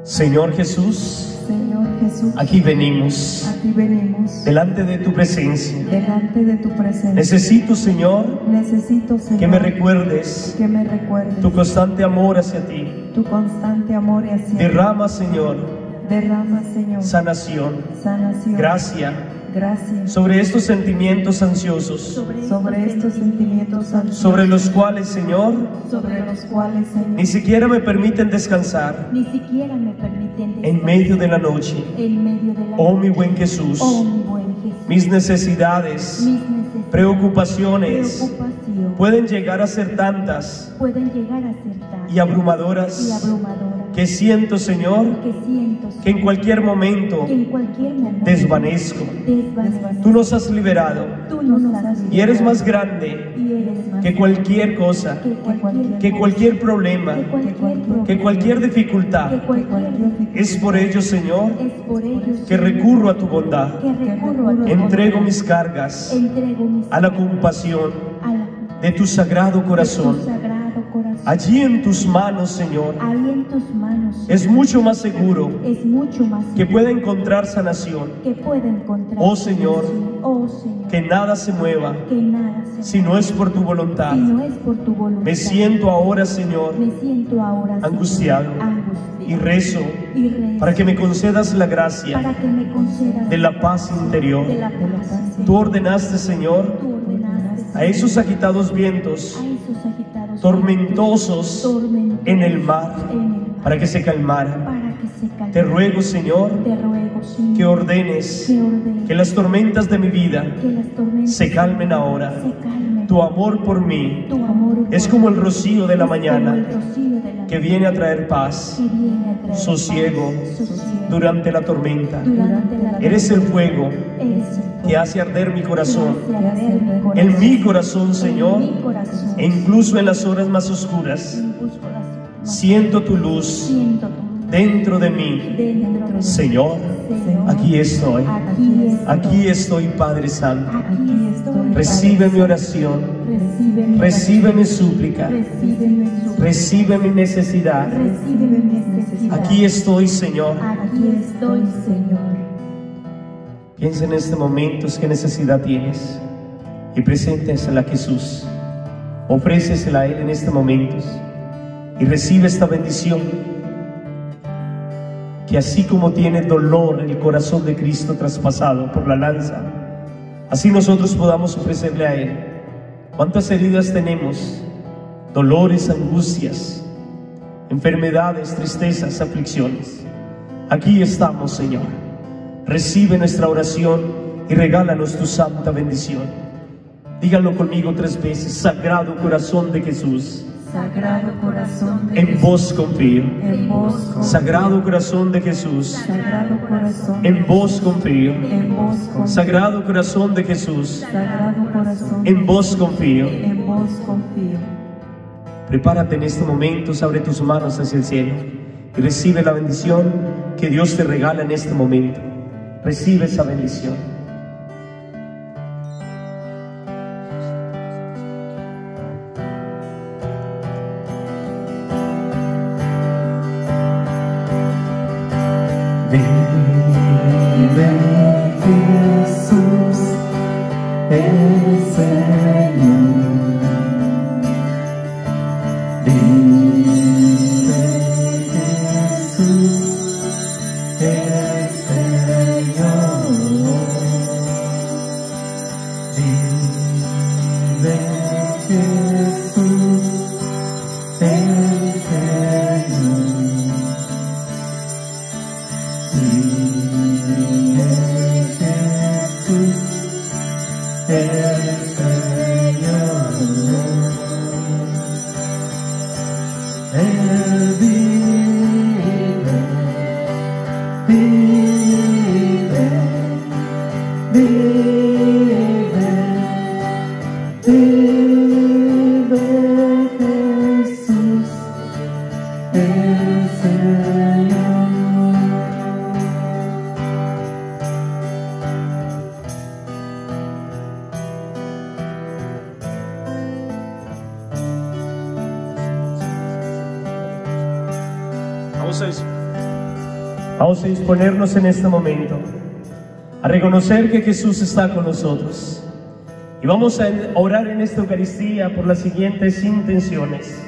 Señor Jesús, aquí venimos delante de tu presencia. Necesito, Señor, que me recuerdes tu constante amor hacia ti. Derrama, Señor, sanación, gracia sobre estos sentimientos ansiosos, sobre los cuales, Señor, ni siquiera me permiten descansar en medio de la noche. Oh mi buen Jesús, mis necesidades, preocupaciones pueden llegar a ser tantas y abrumadoras que siento, Señor, que en cualquier momento desvanezco. Tú nos has liberado y eres más grande que cualquier cosa, que cualquier problema, que cualquier dificultad. Es por ello, Señor, que recurro a tu bondad. Entrego mis cargas a la compasión de tu sagrado corazón. Allí en tus manos, Señor, es mucho más seguro que pueda encontrar sanación. Oh Señor, que nada se mueva si no es por tu voluntad. Me siento ahora, Señor, angustiado y rezo para que me concedas la gracia de la paz interior. Tú ordenaste, Señor, a esos agitados vientos tormentosos en el mar para que se calmaran. Te ruego, Señor, que ordenes que las tormentas de mi vida se calmen ahora. Tu amor por mí es como el rocío de la mañana que viene a traer paz, sosiego durante la tormenta. Eres el fuego que hace arder mi corazón. En mi corazón, Señor, e incluso en las horas más oscuras, siento tu luz dentro de mí. Señor, aquí estoy. Aquí estoy, Padre Santo. Recibe mi oración, recibe mi súplica, recibe mi necesidad. Aquí estoy, Señor. Piensa en este momento qué necesidad tienes y preséntesela a Jesús. Ofrécesela a Él en este momento y recibe esta bendición. Que así como tiene dolor el corazón de Cristo traspasado por la lanza, así nosotros podamos ofrecerle a Él. ¿Cuántas heridas tenemos? Dolores, angustias, enfermedades, tristezas, aflicciones. Aquí estamos, Señor. Recibe nuestra oración y regálanos tu santa bendición. Díganlo conmigo 3 veces. Sagrado corazón de Jesús, Sagrado corazón de en vos confío. En vos confío. Sagrado corazón de Jesús, Sagrado corazón en vos confío. En vos confío. Sagrado corazón de Jesús, Sagrado corazón en vos confío. En vos confío. Prepárate en este momento, abre tus manos hacia el cielo y recibe la bendición que Dios te regala en este momento. Recibe esa bendición. Vive Jesús, el Señor. Vive Jesús, el Señor. Vive Jesús, el Señor. Vamos a eso. Vamos a disponernos en este momento a reconocer que Jesús está con nosotros. Y vamos a orar en esta Eucaristía por las siguientes intenciones.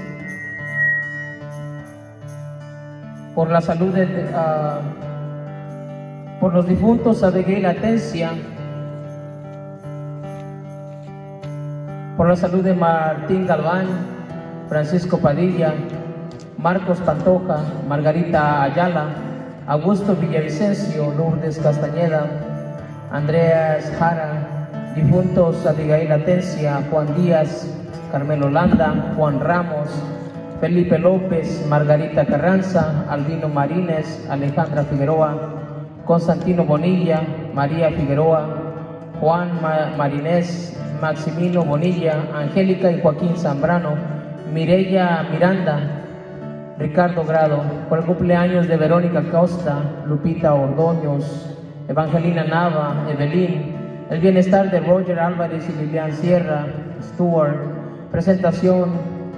Por la salud por los difuntos Abigail Atencia, por la salud de Martín Galván, Francisco Padilla, Marcos Pantoja, Margarita Ayala, Augusto Villavicencio, Lourdes Castañeda, Andreas Jara, difuntos Abigail Atencia, Juan Díaz, Carmelo Landa, Juan Ramos, Felipe López, Margarita Carranza, Albino Marínez, Alejandra Figueroa, Constantino Bonilla, María Figueroa, Juan Marinés, Maximino Bonilla, Angélica y Joaquín Zambrano, Mireya Miranda, Ricardo Grado, por el cumpleaños de Verónica Costa, Lupita Ordóñez, Evangelina Nava, Evelyn, el bienestar de Roger Álvarez y Lilian Sierra, Stuart, presentación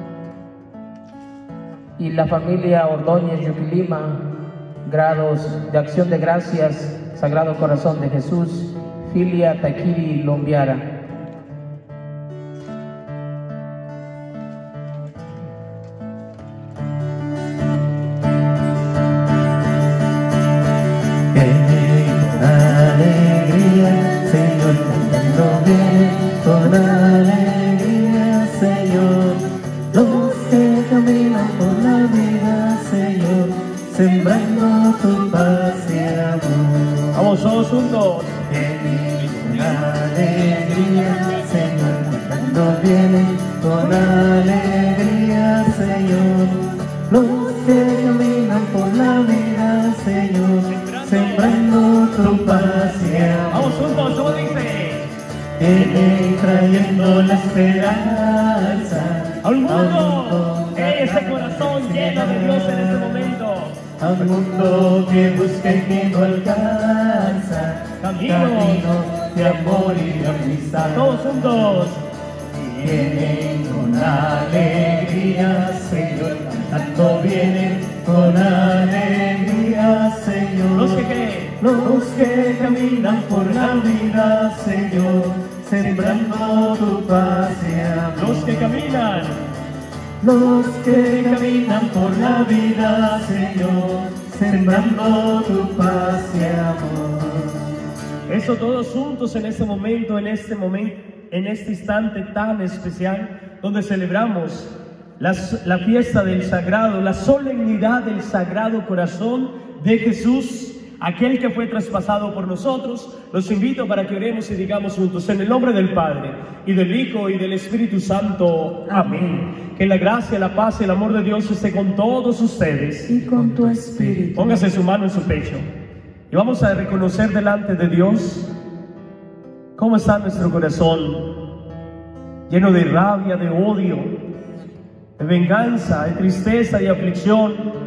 y la familia Ordóñez Yuquilima, grados de Acción de Gracias, Sagrado Corazón de Jesús, Filia Taquiri Lombiara. Con alegría, Señor, los que caminan por la vida, Señor, sembrando tu paz y amor. Vamos todos juntos. Con alegría, Señor, cuando vienen con alegría, Señor, los que caminan por la vida, Señor, sembrando tu paz y amor. Vamos juntos, ¿cómo dice? Trayendo la esperanza al mundo, ese corazón lleno de Dios en este momento, a un mundo que busca y que no alcanza, camino de amor y de amistad. Todos juntos. Vienen con alegría, Señor, cantando vienen con alegría, Señor. Los que caminan por la vida, Señor, sembrando tu paz y amor. Los que caminan por la vida, Señor, sembrando tu paz y amor. Eso todos juntos en este momento, en este instante tan especial, donde celebramos la fiesta del Sagrado, la solemnidad del Sagrado Corazón de Jesús, aquel que fue traspasado por nosotros. Los invito para que oremos y digamos juntos, en el nombre del Padre, y del Hijo, y del Espíritu Santo. Amén. Que la gracia, la paz y el amor de Dios esté con todos ustedes. Y con tu espíritu. Póngase su mano en su pecho. Y vamos a reconocer delante de Dios cómo está nuestro corazón, lleno de rabia, de odio, de venganza, de tristeza y aflicción.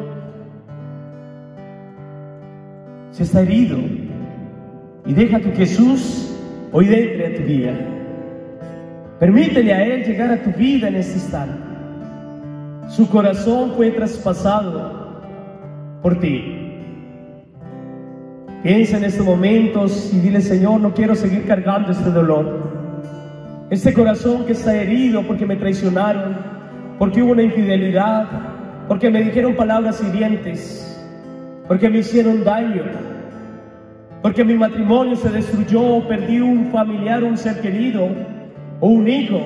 Si está herido, y deja que Jesús hoy entre a tu vida. Permítele a Él llegar a tu vida en este instante. Su corazón fue traspasado por ti. Piensa en estos momentos y dile: Señor, no quiero seguir cargando este dolor, este corazón que está herido porque me traicionaron, porque hubo una infidelidad, porque me dijeron palabras hirientes, porque me hicieron daño, porque mi matrimonio se destruyó, perdí un familiar, un ser querido, o un hijo,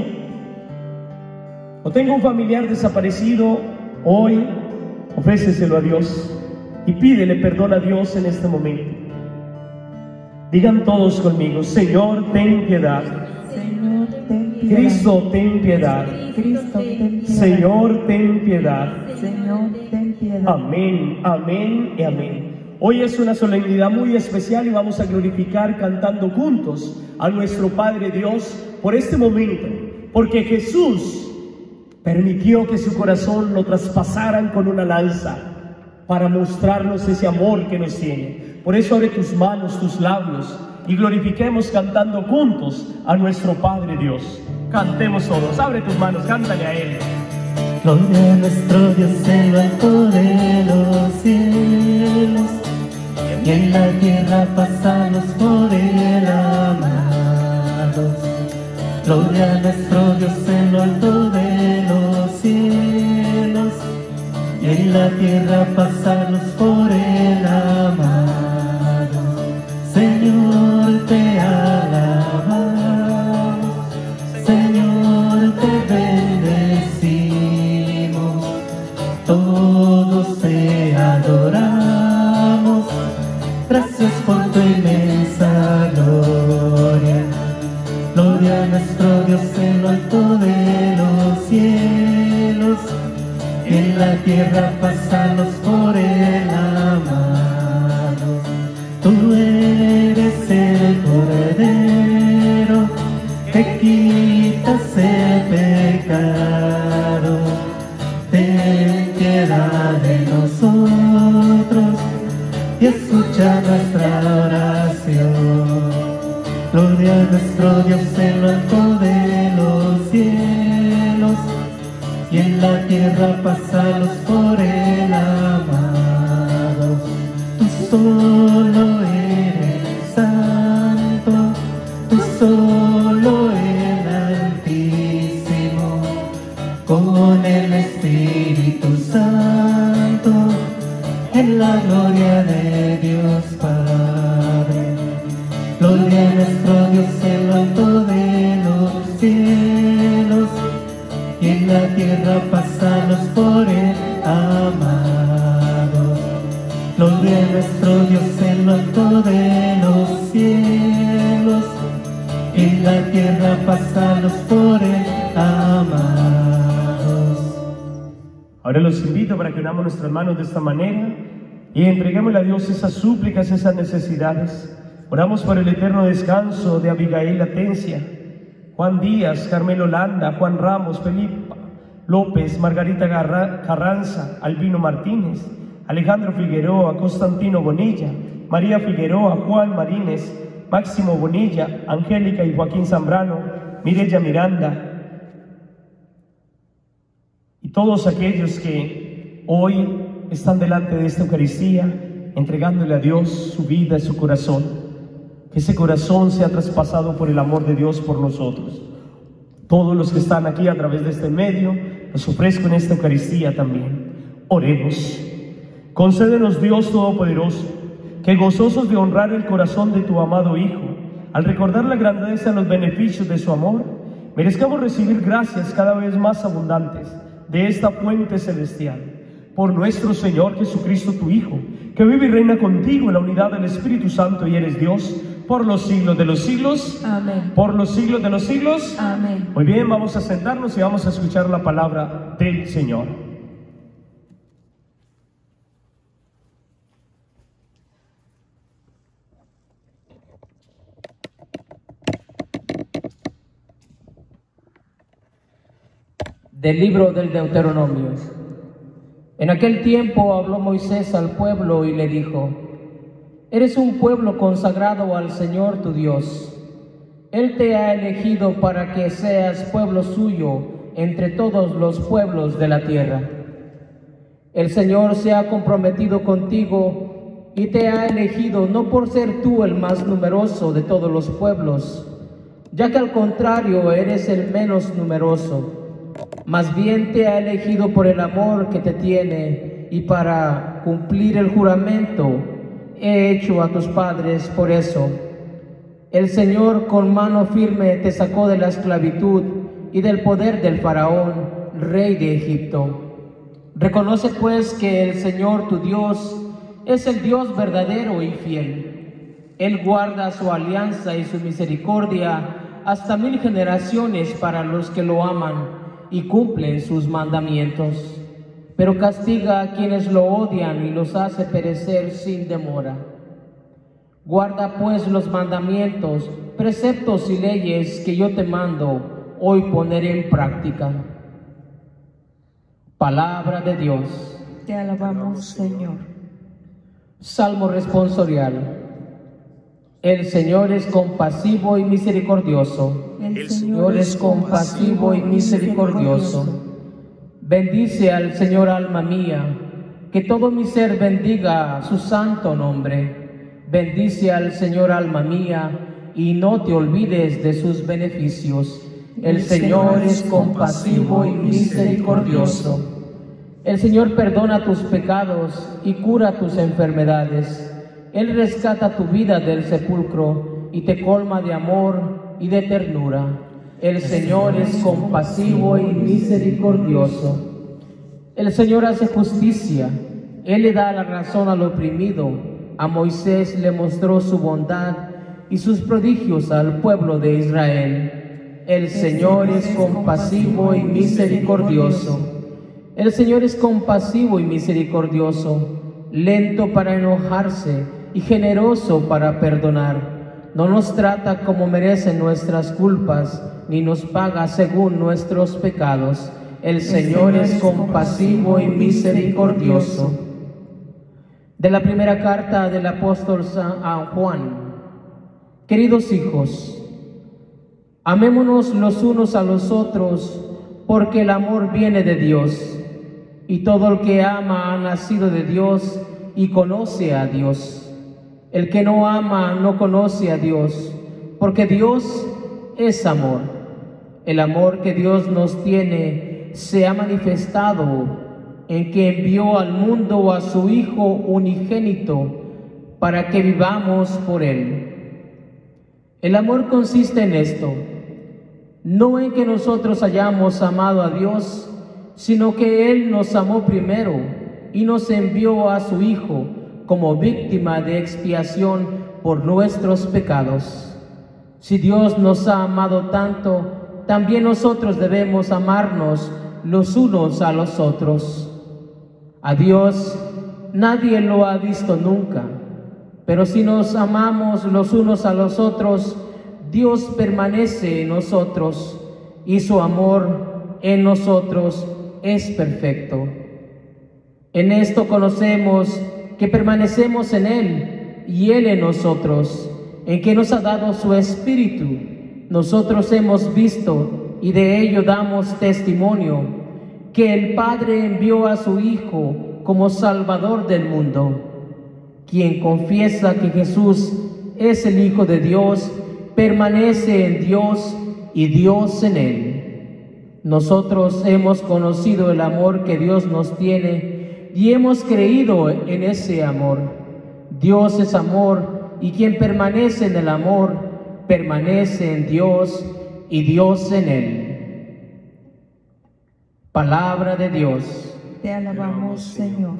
o tengo un familiar desaparecido. Hoy ofréceselo a Dios y pídele perdón a Dios en este momento. Digan todos conmigo: Señor, ten piedad. Señor, ten piedad. Cristo, ten piedad. Cristo, ten piedad. Señor, ten piedad. Señor, ten piedad. Amén, amén y amén. Hoy es una solemnidad muy especial y vamos a glorificar cantando juntos a nuestro Padre Dios por este momento, porque Jesús permitió que su corazón lo traspasaran con una lanza para mostrarnos ese amor que nos tiene. Por eso abre tus manos, tus labios, y glorifiquemos cantando juntos a nuestro Padre Dios. Cantemos todos, abre tus manos, cántale a Él. Gloria a nuestro Dios en lo alto de los cielos, en la tierra pasamos por él amados. Gloria a nuestro Dios en lo alto de los cielos, y en la tierra pasamos por él amado. Señor, te alabamos, Señor, te bendecimos, todos te adoramos, gracias por tu inmensa gloria. Gloria a nuestro Dios en lo alto de los cielos, y en la tierra pasamos por él amado. Tú eres el Cordero que quitas el pecado. Ten piedad de nosotros y escucha nuestra oración. Gloria a nuestro Dios en lo alto de los cielos, y en la tierra pasamos por él amados. Tú solo eres santo, tú solo el Altísimo, con el Espíritu Santo, en la gloria de Dios Padre. Gloria a nuestro Dios en lo alto de los cielos, y en la tierra pasamos por él amados. Gloria a nuestro Dios en lo alto de los cielos, y en la tierra pasamos por él amados. Ahora los invito para que unamos nuestras manos de esta manera y entreguémosle a Dios esas súplicas, esas necesidades. Oramos por el eterno descanso de Abigail Atencia, Juan Díaz, Carmelo Landa, Juan Ramos, Felipe López, Margarita Carranza, Albino Martínez, Alejandro Figueroa, Constantino Bonilla, María Figueroa, Juan Marínez, Máximo Bonilla, Angélica y Joaquín Zambrano, Mireya Miranda, y todos aquellos que hoy están delante de esta Eucaristía, entregándole a Dios su vida, su corazón. Que ese corazón sea traspasado por el amor de Dios por nosotros. Todos los que están aquí a través de este medio, los ofrezco en esta Eucaristía también. Oremos. Concédenos, Dios Todopoderoso, que gozosos de honrar el corazón de tu amado Hijo, al recordar la grandeza de los beneficios de su amor, merezcamos recibir gracias cada vez más abundantes de esta fuente celestial. Por nuestro Señor Jesucristo, tu Hijo, que vive y reina contigo en la unidad del Espíritu Santo y eres Dios, por los siglos de los siglos. Amén. Por los siglos de los siglos. Amén. Muy bien, vamos a sentarnos y vamos a escuchar la palabra del Señor. Del libro del Deuteronomio. En aquel tiempo habló Moisés al pueblo y le dijo: Eres un pueblo consagrado al Señor tu Dios. Él te ha elegido para que seas pueblo suyo entre todos los pueblos de la tierra. El Señor se ha comprometido contigo y te ha elegido no por ser tú el más numeroso de todos los pueblos, ya que al contrario eres el menos numeroso. Más bien te ha elegido por el amor que te tiene y para cumplir el juramento he hecho a tus padres por eso. El Señor con mano firme te sacó de la esclavitud y del poder del faraón, rey de Egipto. Reconoce pues que el Señor tu Dios es el Dios verdadero y fiel. Él guarda su alianza y su misericordia hasta 1000 generaciones para los que lo aman y cumplen sus mandamientos, pero castiga a quienes lo odian y los hace perecer sin demora. Guarda pues los mandamientos, preceptos y leyes que yo te mando hoy poner en práctica. Palabra de Dios. Te alabamos, Señor. Salmo responsorial. El Señor es compasivo y misericordioso. El Señor es compasivo y misericordioso. Bendice al Señor, alma mía, que todo mi ser bendiga su santo nombre. Bendice al Señor, alma mía, y no te olvides de sus beneficios. El Señor es compasivo y misericordioso. El Señor perdona tus pecados y cura tus enfermedades. Él rescata tu vida del sepulcro y te colma de amor y de ternura. El Señor es compasivo y misericordioso. El Señor hace justicia. Él le da la razón al oprimido. A Moisés le mostró su bondad y sus prodigios al pueblo de Israel. El Señor es compasivo y misericordioso. El Señor es compasivo y misericordioso, lento para enojarse y generoso para perdonar. No nos trata como merecen nuestras culpas, ni nos paga según nuestros pecados. El Señor es compasivo y misericordioso. De la primera carta del apóstol San Juan. Queridos hijos, amémonos los unos a los otros, porque el amor viene de Dios, y todo el que ama ha nacido de Dios y conoce a Dios. El que no ama no conoce a Dios, porque Dios es amor. El amor que Dios nos tiene se ha manifestado en que envió al mundo a su Hijo unigénito para que vivamos por Él. El amor consiste en esto, no en que nosotros hayamos amado a Dios, sino que Él nos amó primero y nos envió a su Hijo como víctima de expiación por nuestros pecados. Si Dios nos ha amado tanto, también nosotros debemos amarnos los unos a los otros. A Dios nadie lo ha visto nunca, pero si nos amamos los unos a los otros, Dios permanece en nosotros y su amor en nosotros es perfecto. En esto conocemos que permanecemos en Él y Él en nosotros, en que nos ha dado su Espíritu. Nosotros hemos visto y de ello damos testimonio, que el Padre envió a su Hijo como Salvador del mundo. Quien confiesa que Jesús es el Hijo de Dios, permanece en Dios y Dios en Él. Nosotros hemos conocido el amor que Dios nos tiene y hemos creído en ese amor. Dios es amor y quien permanece en el amor, permanece en Dios y Dios en Él. Palabra de Dios. Te alabamos, Señor.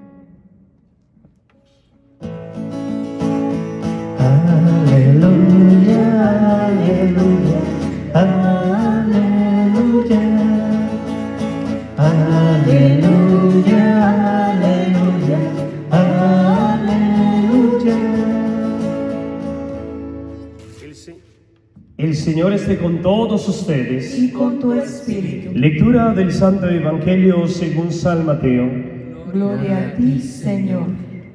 Aleluya, aleluya, aleluya, aleluya, aleluya, aleluya. El Señor esté con todos ustedes. Y con tu espíritu. Lectura del Santo Evangelio según San Mateo. Gloria a ti, Señor.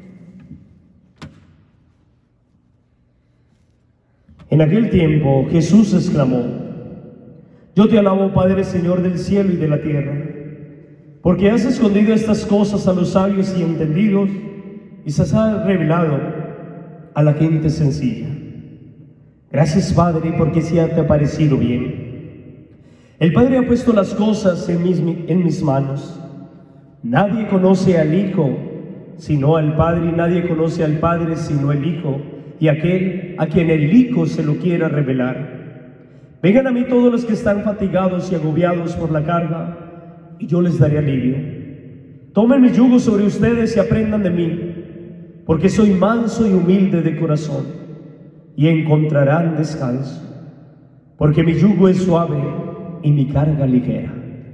En aquel tiempo Jesús exclamó: Yo te alabo, Padre, Señor del cielo y de la tierra, porque has escondido estas cosas a los sabios y entendidos y se has revelado a la gente sencilla. Gracias, Padre, porque sí te ha parecido bien. El Padre ha puesto las cosas en mis manos. Nadie conoce al Hijo sino al Padre, y nadie conoce al Padre sino el Hijo, y aquel a quien el Hijo se lo quiera revelar. Vengan a mí todos los que están fatigados y agobiados por la carga, y yo les daré alivio. Tomen mi yugo sobre ustedes y aprendan de mí, porque soy manso y humilde de corazón, y encontrarán descanso, porque mi yugo es suave y mi carga ligera.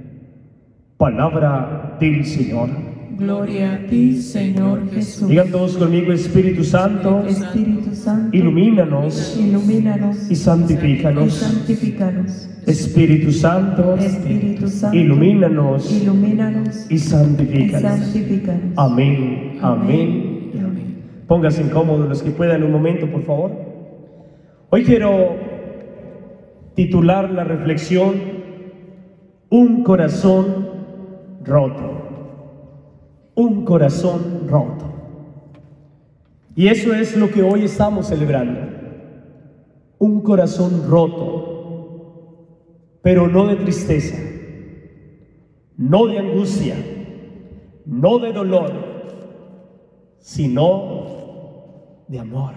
Palabra del Señor. Gloria a ti, Señor Jesús. Digan todos conmigo: Espíritu Santo, Espíritu Santo, ilumínanos, ilumínanos y santifícanos. y santifícanos. Espíritu Santo, Espíritu Santo, ilumínanos, ilumínanos y santifícanos. santifícanos. Amén, amén, y amén. Pónganse cómodos los que puedan un momento, por favor. Hoy quiero titular la reflexión: Un corazón roto. Un corazón roto. Y eso es lo que hoy estamos celebrando. Un corazón roto, pero no de tristeza, no de angustia, no de dolor, sino de amor.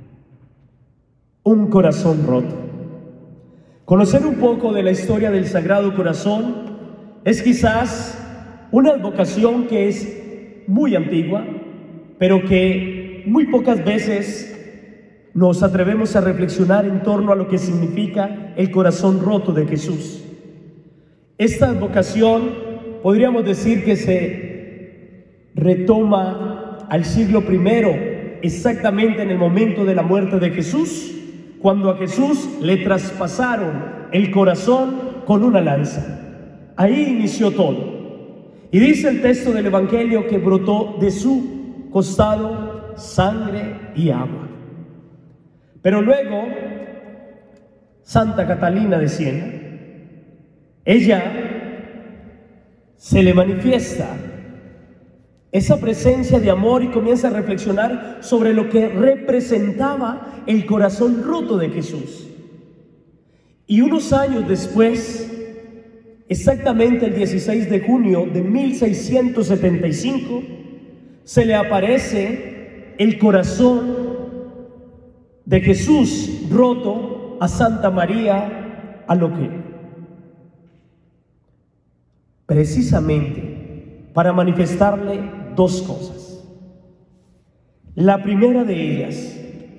Un corazón roto. Conocer un poco de la historia del Sagrado Corazón es quizás una vocación que es muy antigua, pero que muy pocas veces nos atrevemos a reflexionar en torno a lo que significa el corazón roto de Jesús. Esta vocación podríamos decir que se retoma al siglo I, exactamente en el momento de la muerte de Jesús, cuando a Jesús le traspasaron el corazón con una lanza. Ahí inició todo. Y dice el texto del Evangelio que brotó de su costado sangre y agua. Pero luego, Santa Catalina de Siena, ella se le manifiesta esa presencia de amor y comienza a reflexionar sobre lo que representaba el corazón roto de Jesús. Y unos años después, exactamente el 16 de junio de 1675, se le aparece el corazón de Jesús roto a Santa María Aloque, precisamente para manifestarle dos cosas. La primera de ellas,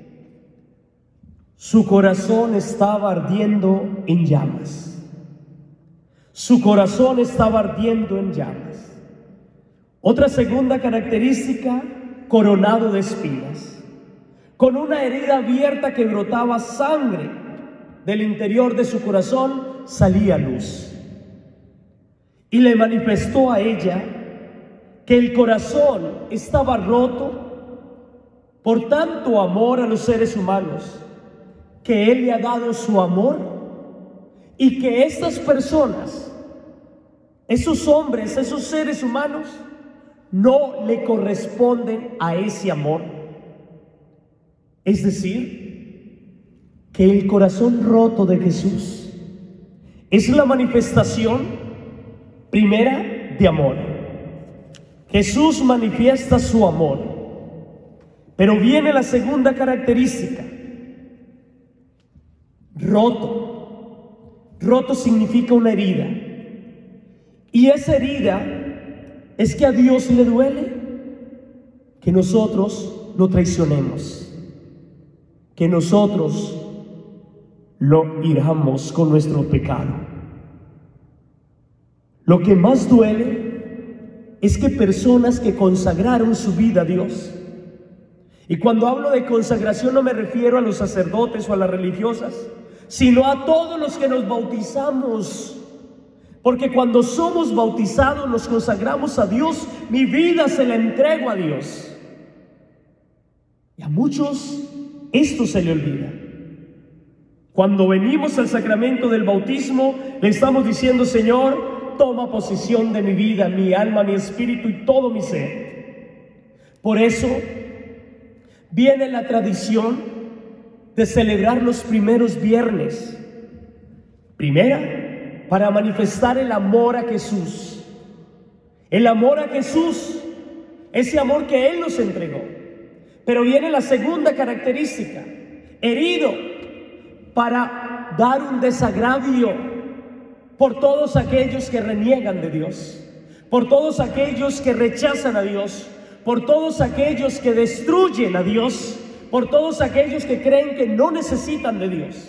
su corazón estaba ardiendo en llamas. Su corazón estaba ardiendo en llamas. Otra segunda característica, coronado de espinas, con una herida abierta que brotaba sangre. Del interior de su corazón salía luz. Y le manifestó a ella que el corazón estaba roto por tanto amor a los seres humanos, que Él le ha dado su amor, y que estas personas, esos hombres, esos seres humanos, no le corresponden a ese amor. Es decir, que el corazón roto de Jesús es la manifestación primera de amor. Jesús manifiesta su amor, pero viene la segunda característica: roto. Roto significa una herida, y esa herida es que a Dios le duele que nosotros lo traicionemos, que nosotros lo hiramos con nuestro pecado. Lo que más duele es que personas que consagraron su vida a Dios, y cuando hablo de consagración no me refiero a los sacerdotes o a las religiosas, sino a todos los que nos bautizamos, porque cuando somos bautizados nos consagramos a Dios. Mi vida se la entrego a Dios, y a muchos esto se le olvida. Cuando venimos al sacramento del bautismo, le estamos diciendo: Señor, toma posesión de mi vida, mi alma, mi espíritu y todo mi ser. Por eso viene la tradición de celebrar los primeros viernes. Primera, para manifestar el amor a Jesús. El amor a Jesús, ese amor que Él nos entregó. Pero viene la segunda característica: herido, para dar un desagravio por todos aquellos que reniegan de Dios, por todos aquellos que rechazan a Dios, por todos aquellos que destruyen a Dios, por todos aquellos que creen que no necesitan de Dios.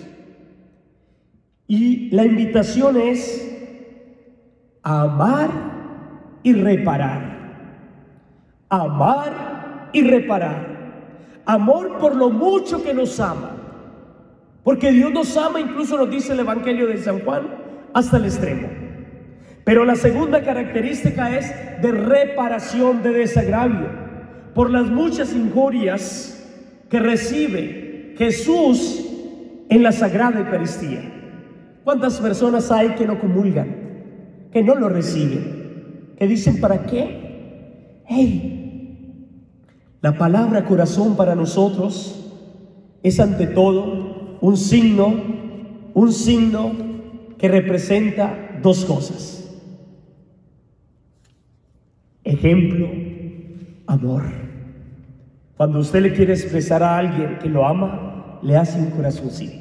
Y la invitación es a amar y reparar. Amar y reparar. Amor por lo mucho que nos ama, porque Dios nos ama, incluso nos dice el Evangelio de San Juan, hasta el extremo. Pero la segunda característica es de reparación, de desagravio, por las muchas injurias que recibe Jesús en la Sagrada Eucaristía. ¿Cuántas personas hay que no comulgan, que no lo reciben, que dicen: ¿para qué? Hey, La palabra corazón para nosotros es ante todo un signo que representa dos cosas. Ejemplo, amor. Cuando usted le quiere expresar a alguien que lo ama, le hace un corazoncito.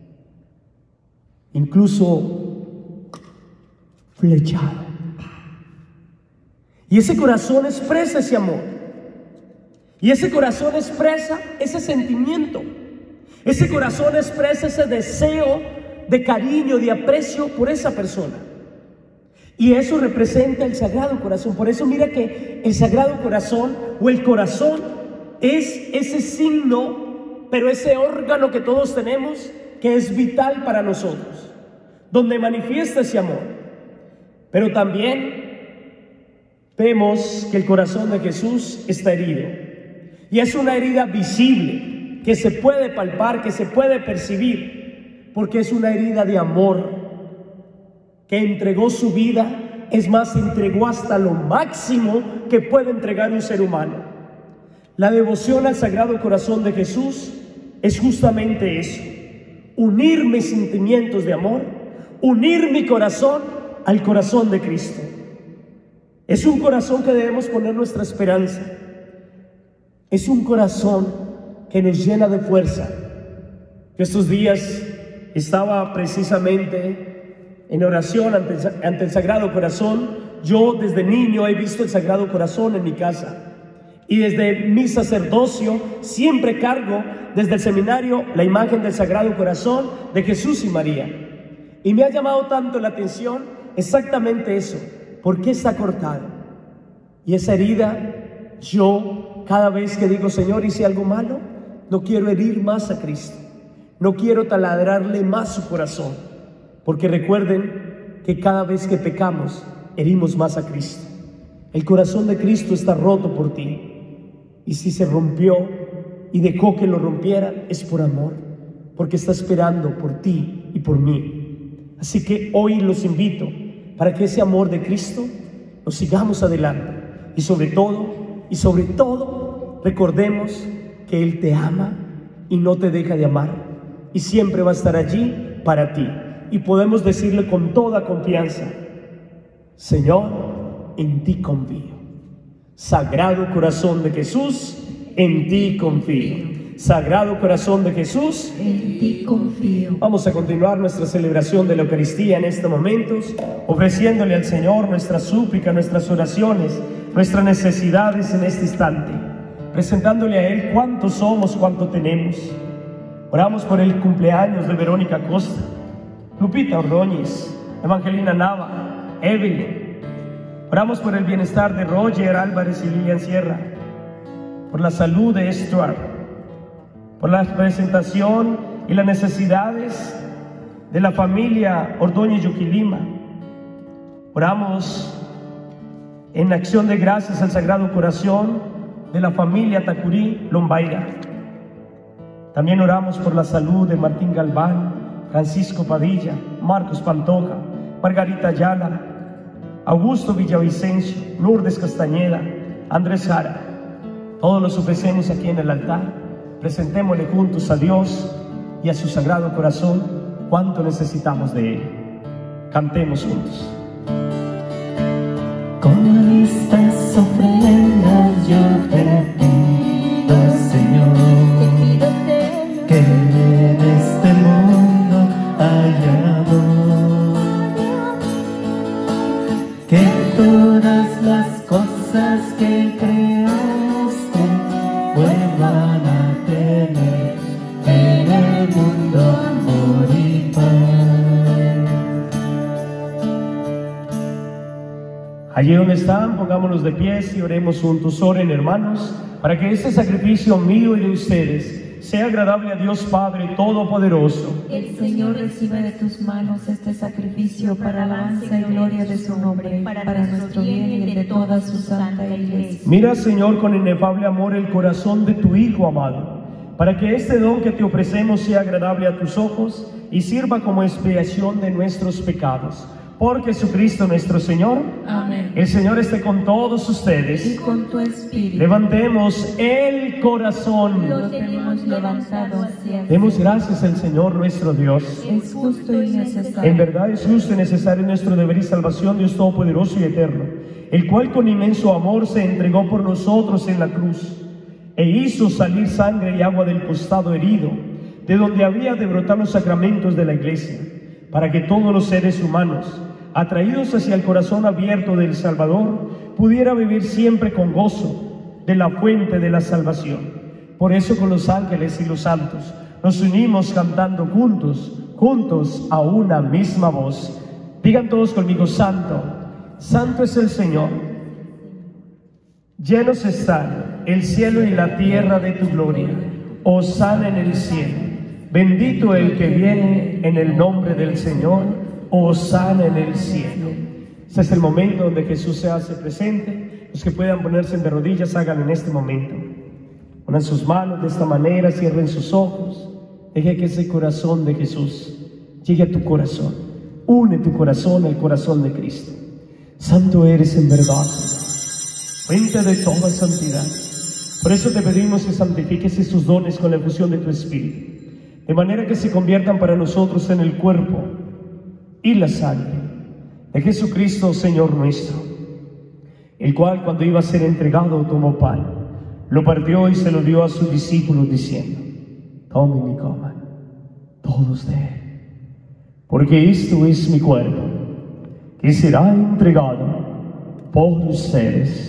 Incluso flechado. Y ese corazón expresa ese amor. Y ese corazón expresa ese sentimiento. Ese corazón expresa ese deseo de cariño, de aprecio por esa persona. Y eso representa el Sagrado Corazón. Por eso mira que el Sagrado Corazón o el corazón es ese signo, pero ese órgano que todos tenemos que es vital para nosotros, donde manifiesta ese amor. Pero también vemos que el corazón de Jesús está herido. Y es una herida visible, que se puede palpar, que se puede percibir, porque es una herida de amor, que entregó su vida, es más, entregó hasta lo máximo que puede entregar un ser humano. La devoción al Sagrado Corazón de Jesús es justamente eso: unir mis sentimientos de amor, unir mi corazón al corazón de Cristo. Es un corazón que debemos poner nuestra esperanza. Es un corazón que nos llena de fuerza. Yo estos días estaba precisamente en oración ante el Sagrado Corazón. Yo desde niño he visto el Sagrado Corazón en mi casa. Y desde mi sacerdocio siempre cargo desde el seminario la imagen del Sagrado Corazón de Jesús y María. Y me ha llamado tanto la atención exactamente eso. ¿Por qué está cortado? Y esa herida, yo cada vez que digo, Señor, hice algo malo, no quiero herir más a Cristo. No quiero taladrarle más su corazón. Porque recuerden que cada vez que pecamos, herimos más a Cristo. El corazón de Cristo está roto por ti. Y si se rompió y dejó que lo rompiera, es por amor. Porque está esperando por ti y por mí. Así que hoy los invito para que ese amor de Cristo lo sigamos adelante. Y sobre todo, recordemos que Él te ama y no te deja de amar. Y siempre va a estar allí para ti. Y podemos decirle con toda confianza: Señor, en ti confío. Sagrado Corazón de Jesús, en ti confío. Sagrado Corazón de Jesús, en ti confío. Vamos a continuar nuestra celebración de la Eucaristía en estos momentos, ofreciéndole al Señor nuestra súplica, nuestras oraciones, nuestras necesidades en este instante, presentándole a Él cuánto somos, cuánto tenemos. Oramos por el cumpleaños de Verónica Costa, Lupita Ordóñez, Evangelina Nava, Evelyn. Oramos por el bienestar de Roger Álvarez y Lilian Sierra, por la salud de Stuart, por la presentación y las necesidades de la familia Ordóñez Yuquilima. Oramos en acción de gracias al Sagrado Corazón de la familia Tacurí Lombaira. También oramos por la salud de Martín Galván, Francisco Padilla, Marcos Pantoja, Margarita Ayala, Augusto Villavicencio, Lourdes Castañeda, Andrés Jara. Todos los ofrecemos aquí en el altar. Presentémosle juntos a Dios y a su Sagrado Corazón cuánto necesitamos de Él. Cantemos juntos. Con estas ofrendas yo te pido, Señor, que en este mundo haya amor, que todas las cosas que creaste vuelvan a tener en el mundo amor y paz. Allí donde están, pongámonos de pies y oremos juntos. Oren, hermanos, para que este sacrificio mío y de ustedes sea agradable a Dios Padre Todopoderoso. El Señor reciba de tus manos este sacrificio para alabanza y gloria de su nombre, para nuestro bien y el de toda su santa Iglesia. Mira, Señor, con inefable amor el corazón de tu Hijo amado, para que este don que te ofrecemos sea agradable a tus ojos y sirva como expiación de nuestros pecados. Por Jesucristo nuestro Señor. Amén. El Señor esté con todos ustedes. Y con tu espíritu. Levantemos el corazón. Lo tenemos levantado hacia ti. Demos gracias al Señor nuestro Dios. Es justo y necesario. En verdad es justo y necesario nuestro deber y salvación, Dios Todopoderoso y Eterno, el cual con inmenso amor se entregó por nosotros en la cruz, e hizo salir sangre y agua del costado herido, de donde había de brotar los sacramentos de la Iglesia, para que todos los seres humanos, atraídos hacia el corazón abierto del Salvador, pudiera vivir siempre con gozo de la fuente de la salvación. Por eso con los ángeles y los santos nos unimos cantando juntos a una misma voz. Digan todos conmigo: Santo, Santo es el Señor. Llenos están el cielo y la tierra de tu gloria. Hosana en el cielo. Bendito el que viene en el nombre del Señor. Hosana en el cielo. Este es el momento donde Jesús se hace presente. Los que puedan ponerse de rodillas, hagan en este momento. Ponan sus manos de esta manera, cierren sus ojos. Deje que ese corazón de Jesús llegue a tu corazón. Une tu corazón al corazón de Cristo. Santo eres en verdad, Señor, fuente de toda santidad. Por eso te pedimos que santifiques estos dones con la efusión de tu Espíritu, de manera que se conviertan para nosotros en el cuerpo y la sangre de Jesucristo, Señor nuestro, el cual, cuando iba a ser entregado, tomó pan, lo partió y se lo dio a sus discípulos, diciendo: tomen y coman todos de él, porque esto es mi cuerpo, que será entregado por ustedes.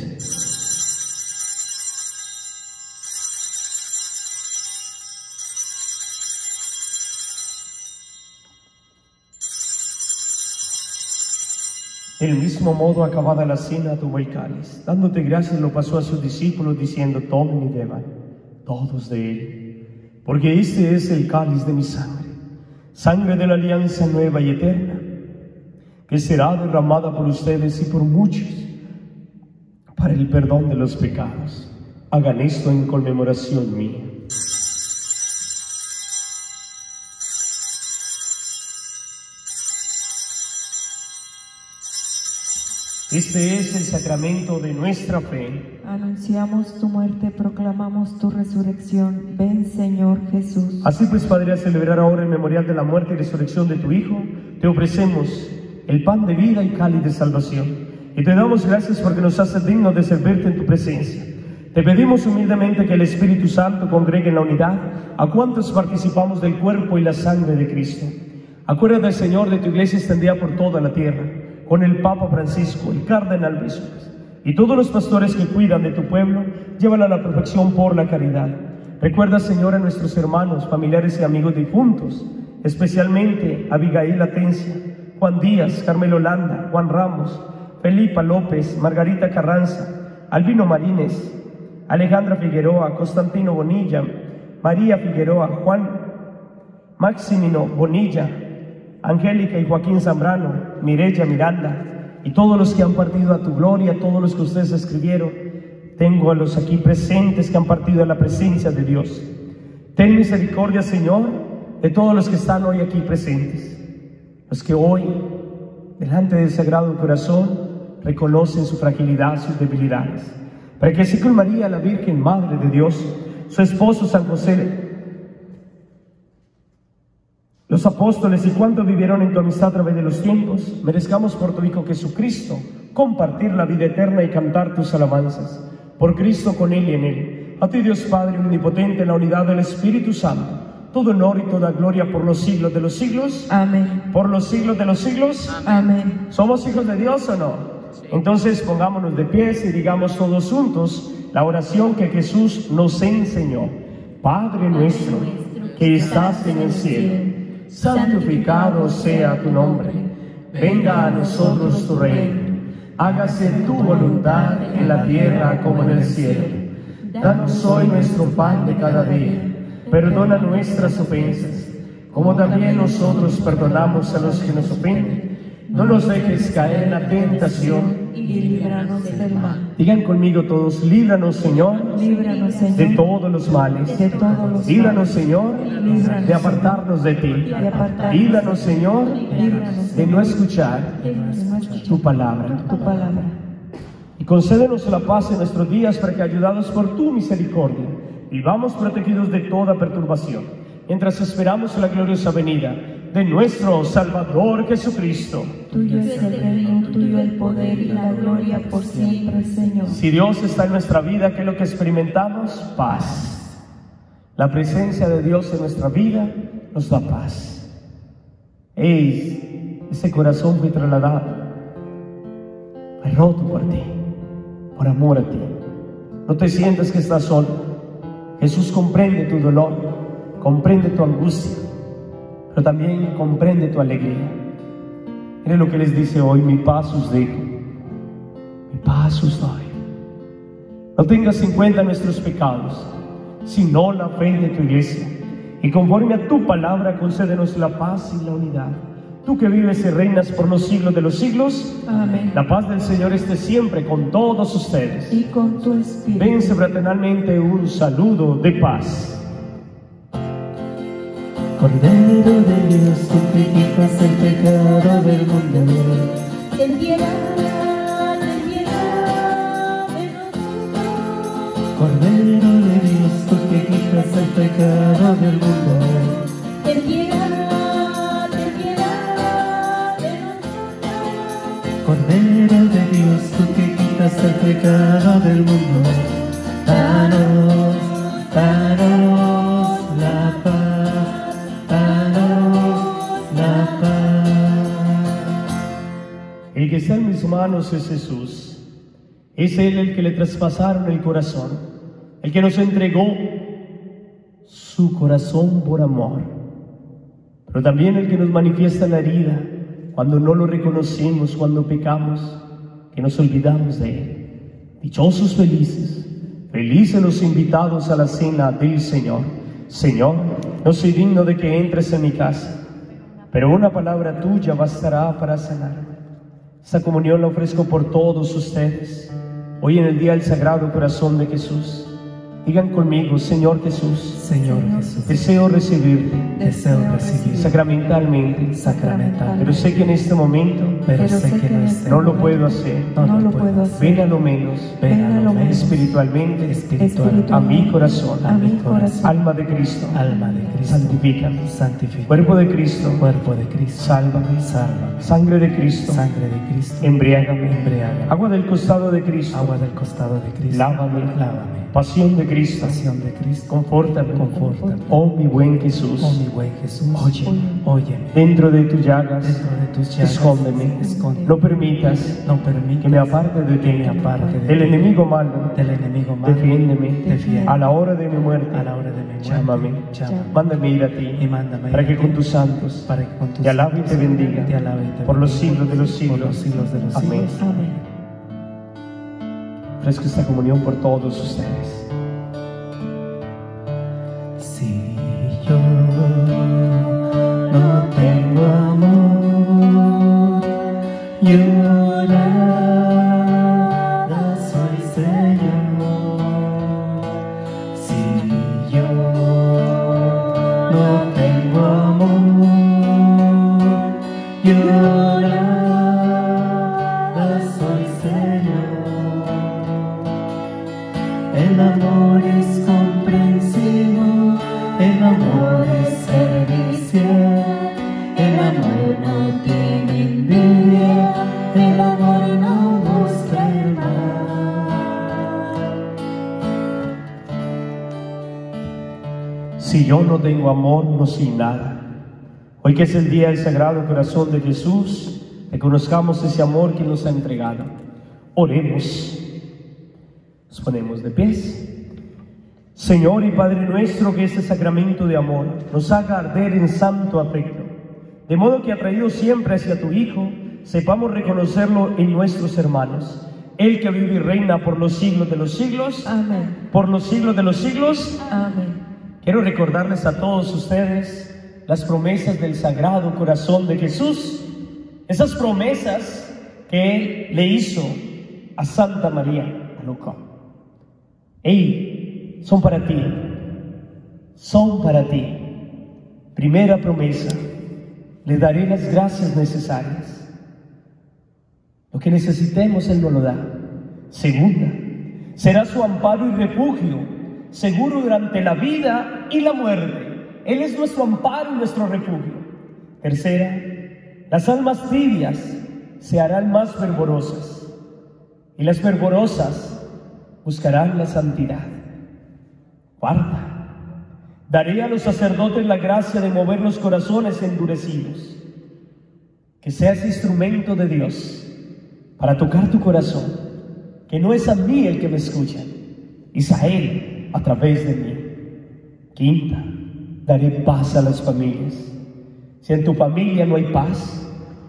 Del mismo modo, acabada la cena, tomó el cáliz, dándote gracias, lo pasó a sus discípulos, diciendo: tomen y beban todos de él, porque este es el cáliz de mi sangre, sangre de la alianza nueva y eterna, que será derramada por ustedes y por muchos para el perdón de los pecados. Hagan esto en conmemoración mía. Este es el sacramento de nuestra fe. Anunciamos tu muerte, proclamamos tu resurrección. Ven, Señor Jesús. Así pues, Padre, a celebrar ahora el memorial de la muerte y resurrección de tu Hijo, te ofrecemos el pan de vida y cáliz de salvación, y te damos gracias porque nos haces dignos de servirte en tu presencia. Te pedimos humildemente que el Espíritu Santo congregue en la unidad a cuantos participamos del cuerpo y la sangre de Cristo. Acuérdate, Señor, de tu iglesia extendida por toda la tierra, con el Papa Francisco, el Cardenal Bisops y todos los pastores que cuidan de tu pueblo. Llévala a la perfección por la caridad. Recuerda, Señor, a nuestros hermanos, familiares y amigos difuntos, especialmente a Abigail Atencia, Juan Díaz, Carmelo Landa, Juan Ramos, Felipa López, Margarita Carranza, Albino Marínez, Alejandra Figueroa, Constantino Bonilla, María Figueroa, Juan Maximino Bonilla, Angélica y Joaquín Zambrano, Mireya Miranda, y todos los que han partido a tu gloria, todos los que ustedes escribieron. Tengo a los aquí presentes que han partido a la presencia de Dios. Ten misericordia, Señor, de todos los que están hoy aquí presentes, los que hoy, delante del Sagrado Corazón, reconocen su fragilidad, sus debilidades, para que así con María, la Virgen Madre de Dios, su esposo San José, los apóstoles y cuantos vivieron en tu amistad a través de los tiempos, merezcamos por tu Hijo Jesucristo compartir la vida eterna y cantar tus alabanzas. Por Cristo, con Él y en Él. A ti, Dios Padre omnipotente, en la unidad del Espíritu Santo, todo honor y toda gloria por los siglos de los siglos. Amén. Por los siglos de los siglos. Amén. ¿Somos hijos de Dios o no? Entonces pongámonos de pies y digamos todos juntos la oración que Jesús nos enseñó. Padre nuestro, que estás en el cielo, santificado sea tu nombre. Venga a nosotros tu reino. Hágase tu voluntad en la tierra como en el cielo. Danos hoy nuestro pan de cada día. Perdona nuestras ofensas, como también nosotros perdonamos a los que nos ofenden. No nos dejes caer en la tentación y líbranos del mal. Digan conmigo todos, líbranos, Señor, líbranos, Señor, de todos los males. de todos los Líbranos, males. Señor, Líbranos, de apartarnos de ti. de apartarnos. Líbranos, Señor, Líbranos, de no Señor, escuchar de no escuchar tu palabra. tu palabra. Y concédenos la paz en nuestros días para que, ayudados por tu misericordia, vivamos protegidos de toda perturbación, mientras esperamos la gloriosa venida de nuestro Salvador Jesucristo. Tuyo es el reino, tuyo el poder y la gloria por siempre, Señor. Si Dios está en nuestra vida, ¿qué es lo que experimentamos? Paz. La presencia de Dios en nuestra vida nos da paz. Ese corazón fue trasladado, fue roto por ti, por amor a ti. No te sientas que estás solo. Jesús comprende tu dolor, comprende tu angustia, pero también comprende tu alegría. Mire lo que les dice hoy: mi paz os dejo, mi paz os doy. No tengas en cuenta nuestros pecados, sino la fe de tu iglesia. Y conforme a tu palabra, concédenos la paz y la unidad. Tú que vives y reinas por los siglos de los siglos. Amén. La paz del Señor esté siempre con todos ustedes. Y con tu espíritu. Dense fraternalmente un saludo de paz. Cordero de Dios, tú que quitas el pecado del mundo, ten piedad de nosotros. Cordero de Dios, tú que quitas el pecado del mundo, Ten piedad de nosotros. Cordero de Dios, tú que quitas el pecado del mundo, danos, danos la paz, danos la paz. El que está en mis manos es Jesús. Es Él el que le traspasaron el corazón, el que nos entregó su corazón por amor, pero también el que nos manifiesta la herida cuando no lo reconocemos, cuando pecamos, que nos olvidamos de Él. Dichosos, felices, felices los invitados a la cena del Señor. Señor, no soy digno de que entres en mi casa, pero una palabra tuya bastará para sanarme. Esta comunión la ofrezco por todos ustedes, hoy en el día del Sagrado Corazón de Jesús. Digan conmigo: Señor Jesús, Señor Jesús, deseo recibirte deseo recibir sacramentalmente, pero sé que en este momento pero sé que no lo puedo hacer. No lo puedo hacer. Ven a lo menos, ven a lo menos espiritualmente, espiritualmente a mi corazón, a mi corazón. alma de Cristo, alma de Cristo, santifícame. santifica, Cuerpo de Cristo, cuerpo de Cristo, sálvame. sálvame, Sangre de Cristo, sangre de Cristo, embriágame. embriágame, Agua del costado de Cristo, agua del costado de Cristo, lávame. lávame, Pasión de Cristo, pasión de Cristo, confórtame. confórtame, Oh mi buen Jesús, oh mi buen Jesús, Óyeme. óyeme, dentro de tus llagas, dentro de tus llagas, escóndeme. escóndeme. No permitas no permitas que me aparte de ti, que me aparte de del ti, enemigo malo. del enemigo malo, Defiéndeme defiende. a la hora de mi muerte. A la hora de mi muerte, Llámame, llámame. mándame ir a ti, Y mándame para ir que a con ti, tus santos para que con tus te alabe y te santos bendiga te alabe y te por los bendiga siglos de los por siglos. los siglos de los Amén. siglos. Amén. Ofrezco esta comunión por todos ustedes. Si yo no tengo amor, yo nada soy, Señor. Si yo no tengo amor, yo nada soy, Señor. El amor es comprensivo, el amor es servicial, el amor no tiene envidia, el amor no busca el mal. Si yo no tengo amor, no soy nada. Hoy que es el día del Sagrado Corazón de Jesús, reconozcamos ese amor que nos ha entregado. Oremos. Nos ponemos de pies. Señor y Padre nuestro, que este sacramento de amor nos haga arder en santo afecto, de modo que atraído siempre hacia tu Hijo, sepamos reconocerlo en nuestros hermanos. Él que vive y reina por los siglos de los siglos. Amén. Por los siglos de los siglos. Amén. Quiero recordarles a todos ustedes las promesas del Sagrado Corazón de Jesús. Esas promesas que Él le hizo a Santa María Alacoque. Son para ti, son para ti. Primera promesa, le daré las gracias necesarias. Lo que necesitemos Él nos lo da. Segunda, será su amparo y refugio, seguro durante la vida y la muerte. Él es nuestro amparo y nuestro refugio. Tercera, las almas tibias se harán más fervorosas, y las fervorosas buscarán la santidad. Cuarta, daré a los sacerdotes la gracia de mover los corazones endurecidos. Que seas instrumento de Dios para tocar tu corazón, que no es a mí el que me escucha, es a Él a través de mí. Quinta, daré paz a las familias. Si en tu familia no hay paz,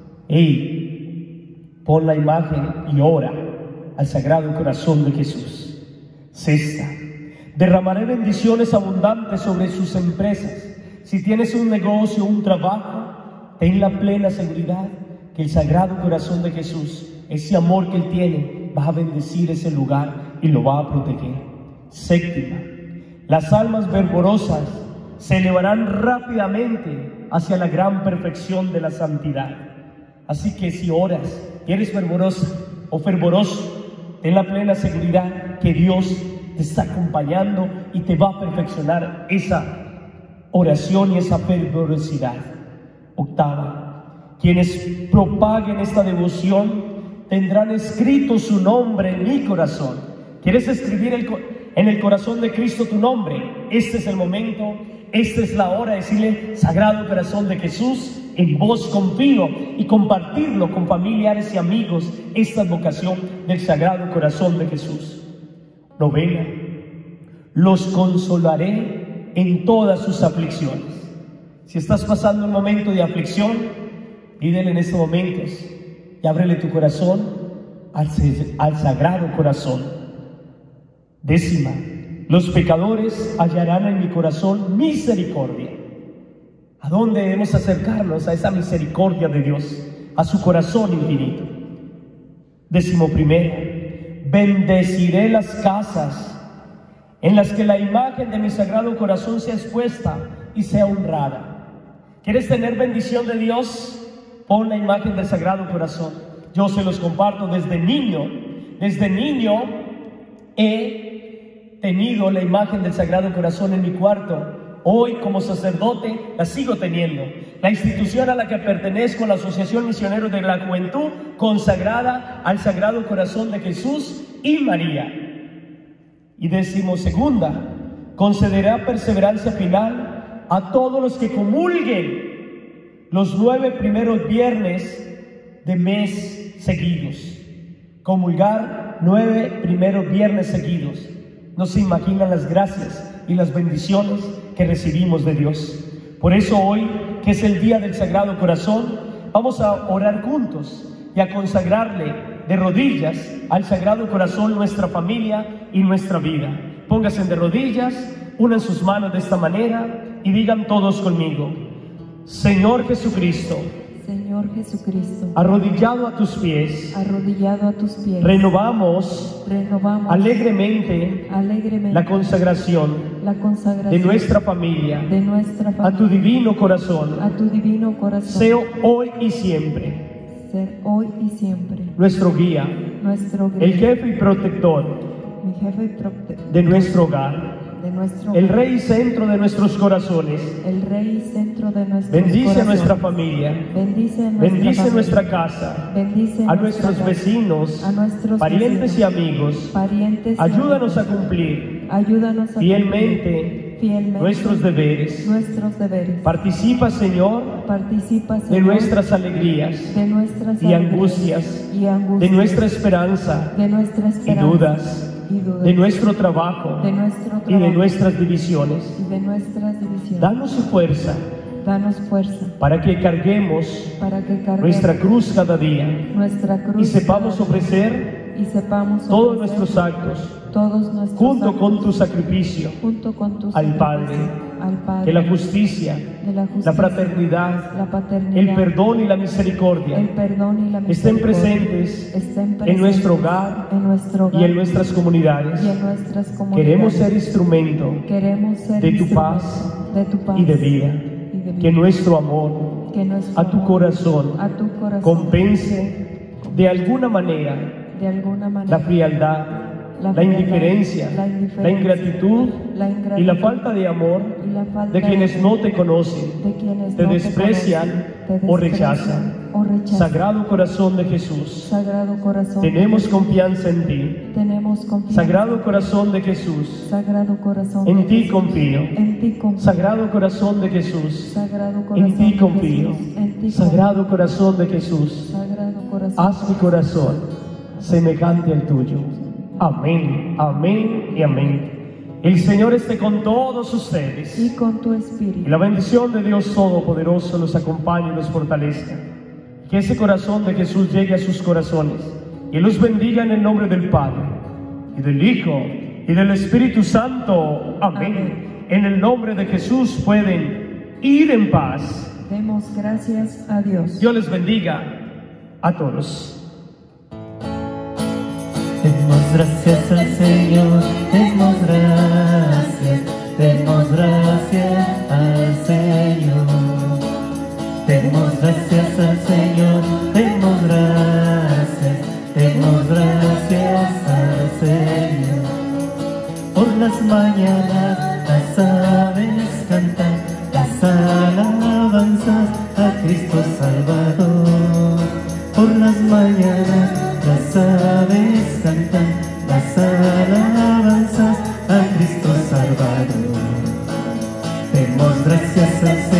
pon la imagen y ora al Sagrado Corazón de Jesús. Sexta, derramaré bendiciones abundantes sobre sus empresas. Si tienes un negocio, un trabajo, ten la plena seguridad que el Sagrado Corazón de Jesús, ese amor que Él tiene, va a bendecir ese lugar y lo va a proteger. Séptima, las almas fervorosas se elevarán rápidamente hacia la gran perfección de la santidad. Así que si oras y eres fervorosa o fervoroso, ten la plena seguridad que Dios te está acompañando y te va a perfeccionar esa oración y esa fervorosidad. Octava, quienes propaguen esta devoción tendrán escrito su nombre en mi corazón. ¿Quieres escribir en el corazón de Cristo tu nombre? Este es el momento, esta es la hora de decirle: Sagrado Corazón de Jesús, en vos confío, y compartirlo con familiares y amigos, esta vocación del Sagrado Corazón de Jesús. Novena, los consolaré en todas sus aflicciones. Si estás pasando un momento de aflicción, pídele en estos momentos y ábrele tu corazón al Sagrado Corazón. Décima, los pecadores hallarán en mi corazón misericordia. ¿A dónde debemos acercarnos? A esa misericordia de Dios, a su corazón infinito. Décimo primero, bendeciré las casas en las que la imagen de mi Sagrado Corazón sea expuesta y sea honrada. ¿Quieres tener bendición de Dios? Pon la imagen del Sagrado Corazón. Yo se los comparto desde niño. Desde niño he tenido la imagen del Sagrado Corazón en mi cuarto. Hoy, como sacerdote, la sigo teniendo. La institución a la que pertenezco, la Asociación Misioneros de la Juventud, consagrada al Sagrado Corazón de Jesús y María. Y decimosegunda, concederá perseverancia final a todos los que comulguen los 9 primeros viernes de mes seguidos. Comulgar 9 primeros viernes seguidos. No se imaginan las gracias y las bendiciones que recibimos de Dios. Por eso hoy, que es el día del Sagrado Corazón, vamos a orar juntos y a consagrarle de rodillas al Sagrado Corazón nuestra familia y nuestra vida. Pónganse de rodillas, unan sus manos de esta manera y digan todos conmigo: Señor Jesucristo, Señor Jesucristo, arrodillado a tus pies, renovamos alegremente la consagración de nuestra familia a tu divino corazón. Sea hoy y siempre nuestro guía, el jefe y protector de nuestro hogar, el Rey y centro de nuestros corazones. Bendice nuestra familia, bendice nuestra casa, a nuestros vecinos, parientes y amigos. Ayúdanos a cumplir fielmente nuestros deberes. Participa, Señor, de nuestras alegrías y angustias, de nuestra esperanza y dudas, de nuestro trabajo y de nuestras divisiones. Danos su fuerza para que carguemos nuestra cruz cada día y sepamos ofrecer todos nuestros actos junto con tu sacrificio al Padre, que la justicia, la fraternidad, el perdón y la misericordia estén presentes en nuestro hogar y en nuestras comunidades. Queremos ser instrumento de tu paz y de vida. Que nuestro amor a tu corazón compense de alguna manera la frialdad, la indiferencia, la ingratitud y la falta de amor de quienes no te conocen, te desprecian o rechazan. Sagrado corazón de Jesús, tenemos confianza en ti. Sagrado corazón de Jesús, en ti confío. Sagrado corazón de Jesús, en ti confío. Sagrado corazón de Jesús, haz mi corazón semejante al tuyo. Amén, amén y amén. El Señor esté con todos ustedes. Y con tu espíritu. Y la bendición de Dios Todopoderoso los acompañe y los fortalezca. Que ese corazón de Jesús llegue a sus corazones y los bendiga en el nombre del Padre, y del Hijo, y del Espíritu Santo. Amén. En el nombre de Jesús pueden ir en paz. Demos gracias a Dios. Dios les bendiga a todos. Demos gracias al Señor, demos gracias al Señor. Demos gracias al Señor, demos gracias al Señor. Por las mañanas las aves cantan las alabanzas a Cristo Salvador. Por las mañanas las aves cantan las alabanzas a Cristo Salvador. Demos gracias al Señor.